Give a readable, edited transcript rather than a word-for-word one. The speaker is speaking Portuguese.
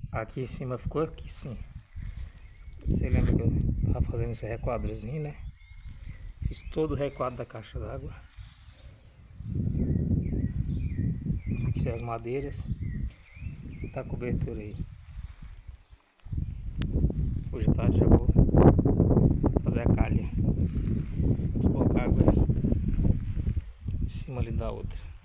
Aqui em cima ficou aqui sim. Você lembra que eu tava fazendo esse requadrozinho, né? Fiz todo o requadro da caixa d'água. Fixei as madeiras. Tá a cobertura aí. Hoje à tarde já vou fazer a calha. Desbocar a água ali em cima ali da outra.